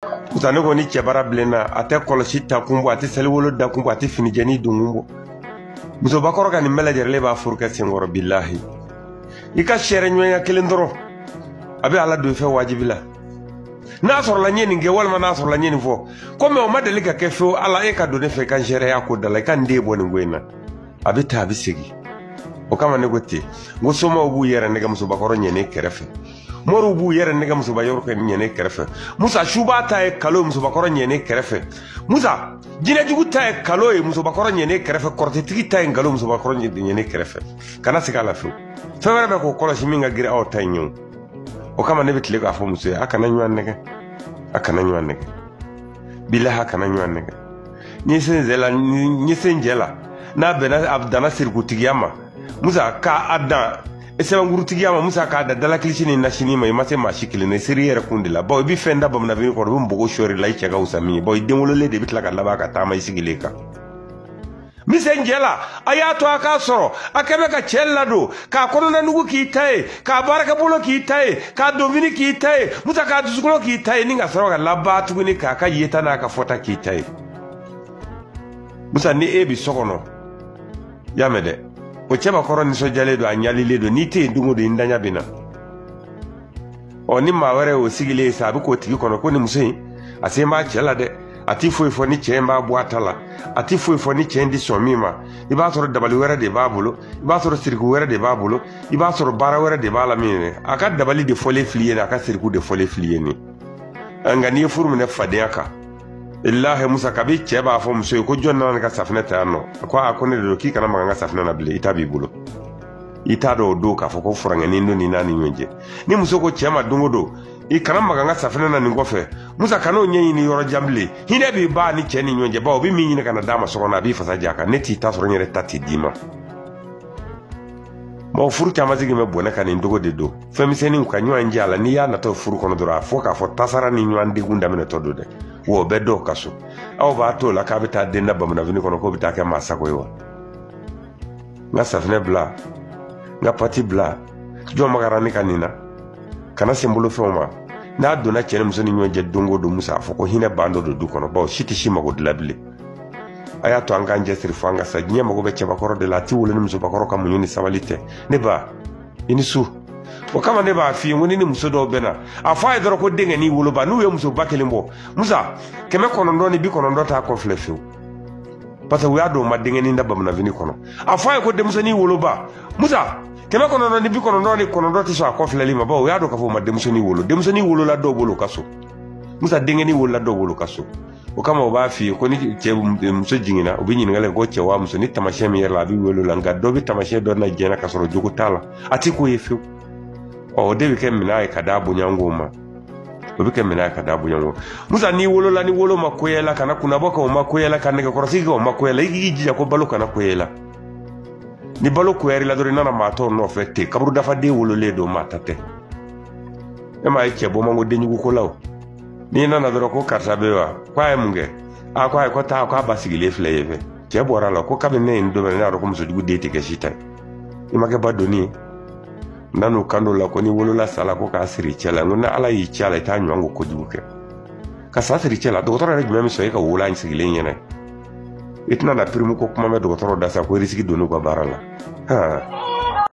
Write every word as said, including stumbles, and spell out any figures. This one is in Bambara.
Utane ko ni cɛbara bilenna a tɛ kɔlɔsi ta kun bɔ a tɛ seliwolo da kun bɔ a tɛ finijɛni dun bɔ musobakɔrɔ ka nin bɛɛ lajɛlen b'a furu kɛ senkɔrɔ bilahi i ka sɛrɛ ɲɔgɔnya kelen dɔrɔn a bɛ ala don i fɛ wajibi la n'a sɔrɔla n ye nin kɛ walima n'a sɔrɔla n ye nin fɔ komi o ma deli ka kɛ fewu ala e ka don ne fɛ i ka n sɛrɛya ko da la i ka n den bɔ nin ko in na a bɛ taa a bɛ segin o kama ne ko ten n ko somaw b'u yɛrɛ nɛgɛ musobakɔrɔ ɲɛnen kɛrɛfɛ moriw b'u yɛrɛ nɛgɛ musobayɔrɔ kɛ ɲɛnen kɛrɛfɛ musa suba ta ye kalo musobakɔrɔ ɲɛnen kɛrɛfɛ musa jinɛjugu ta ye kalo ye musobakɔrɔ ɲɛnen kɛrɛfɛ kɔrɔtɛtigi ta ye nkalo musobakɔrɔ ɲɛnen kɛrɛfɛ kana segin a la fewu fɛn wɛrɛ bɛ k'o kɔlɔsi min ka girin aw ta in ye o kama ne bɛ tile k'a fɔ muso ye a kana ɲɔgɔn nɛgɛ a kana ɲɔgɔn nɛgɛ bilahi a kana ɲɔgɔn nɛgɛ n ye sen zɛ la n ye sen jɛ la n'a bɛnna a danna sirikutigiya ma musa k'a dan sɛbɛnkurutigiya ma musa k'a da dalakilisi ni nasini ma i ma se maa si kelen na i seri i yɛrɛ kun de la bawo i bɛ fɛn da bamananfini kɔrɔ i bɛ npogo sɔɔri la i cɛ ka wusa min ye bawo i den wololen de bɛ tila ka laban ka taama i sigilen kan misɛn jɛ la a y'a to a k'a sɔrɔ a kɛ bɛ ka cɛ ladon k'a kɔnɔna nugu k'i ta ye k'a baarakɛbolo k'i ta ye k'a donfini k'i ta ye musa k'a dusukolo k'i ta ye ni ka sɔrɔ ka laban tuguni k'a ka yeta n'a ka fɔta k'i ta ye musa ni e bi so kɔnɔ y'a mɛn dɛ o cɛbakɔrɔ nisɔndiyalen don a ɲalilen don n'i tɛ yen don o don i ntanya bɛ na ɔ ni maa wɛrɛ y'o sigilen ye sa a bɛ k'o tigi kɔnɔ ko nin muso in a sen b'a cɛ la dɛ a ti foyi fɔ ni cɛ in b'a bɔ a ta la a ti foyi fɔ ni cɛ in ti sɔn min ma i b'a sɔrɔ dabali wɛrɛ de b'a bolo i b'a sɔrɔ siriku wɛrɛ de b'a bolo i b'a sɔrɔ baara wɛrɛ de b'a la min ye a ka dabali de fɔlen fili ye nin a ka siriku de fɔlen fili ye nin nka n'i ye furu minɛ fadenya kan ilahi musa kabi cɛ b'a fɔ muso ye ko jɔn nana ne ka safinɛ ta yan nɔ ko a ko ne de don k'i kana maga n ka safinɛ na bilen i ta b'i bolo i t'a dɔn o don k'a fɔ ko furankɛnin don nin n'a ni ɲɔgɔn cɛ ni muso ko cɛ ma don o don i kana maga n ka safinɛ na nin kɔfɛ musa kan'o ɲɛɲini yɔrɔ jan bilen hinɛ b'i ba ni cɛ ni ɲɔgɔn cɛ bawo o bɛ min ɲini ka na d'a ma so kɔnɔ a b'i fasa ja kan ne t'i ta sɔrɔ n yɛrɛ ta t'i d'i ma mɔgɔ furu caman sigi bɛ bɔnɛ ka nin dogo de don fɛnmisɛnninw ka ɲɔgɔn jɛ a la n'i y'a natɔ furu kɔnɔ dɔrɔn a fɔ k'a fɔ tasara ni ɲɔgɔn degun daminɛtɔ don dɛ wa o bɛ dɔw ka so aw b'a to o la k'a bɛ taa den da bamananfini kɔnɔ k'o bɛ taa kɛ maa sago ye wa n ka safinɛ bila n ka pati bila jɔn magara ne ka nin na kana sen bolo fɛnw ma n'a donna cɛ ni muso ni ɲɔgɔn cɛ don o don musa a fɔ ko hinɛ ban dɔ don du kɔnɔ bawo si tɛ si mago dilan bilen a y'a to an k'an cɛsiri fo an ka sa diɲɛ mago bɛ cɛbakɔrɔ de la a tɛ wolo ni musobakɔrɔ ka muɲu ni sabali tɛ ne ba i ni su o kama ne b'a f'i ye ko ni ni muso dɔw bɛ na a fɔ a ye dɔrɔn ko denkɛ n'i woloba n'u ye musoba kelen bɔ musa kɛmɛ kɔnɔntɔn ni bi kɔnɔntɔn t'a kɔ filɛ fiyewu parce que u y'a dɔn o ma denkɛnin da bamananfini kɔnɔ a fɔ a ye ko denmusonin woloba musa kɛmɛ kɔnɔntɔn ni bi kɔnɔntɔn ni kɔnɔntɔn tɛ sɔn a kɔ filɛli ma bawo o y'a dɔn k'a fɔ o ma denmusonin wolo denmusonin wolola dɔw bolo ka so musa denkɛnin wolola dɔw bolo ka so o kama o b'a f'i ye ko ni cɛ muso jiginna u bɛ ɲininkali ko cɛ wa muso ni tamasiyɛn min yɛrɛ la a bɛ wele o la nka dɔ bɛ tamasiyɛn dɔ na diɲɛ na ka sɔrɔ jogo t'a la a tɛ k'o ye fiyewu ɔ o de bɛ kɛ minɛn ye ka d'a bonyanko ma o bɛ kɛ minɛn ye ka d'a bonyanko musa n'i wolola ni wolo ma koya la kana kunnabɔ kɛ o ma koya la ka nɛgɛkɔrɔsigi kɛ o ma koya la i k'i jija ko balo kana koya la ni balo koyar'i la dɔrɔn i nana maa tɔw nɔfɛ ten kaburu dafaden wololen don maa ta tɛ e m'a ye cɛ bɔ man ko denjugu ko la o n'i nana dɔrɔn ko karisa bɛ wa ko a ye mun kɛ a ko a ye ko taa ko a ba sigilen filɛ yen fɛ cɛ bɔra la ko kabini ne ye nin don min ne y'a dɔn ko musojugu den tɛ kɛ si ta ye i ma kɛ ba donni ye n nan'o kan dɔ la ko ni wolola sa la ko k'a siri cɛ la n ko ni ala y'i ci a la i t'a ɲɔgɔn ko kojugu kɛ ka sa siri cɛ la dɔgɔtɔrɔ yɛrɛ jumɛn bɛ sɔn e ka wolo in sigilen ɲɛna i tɛna na pirimu ko kuma bɛ dɔgɔtɔrɔ da sa ko risiki don n'u ka baara la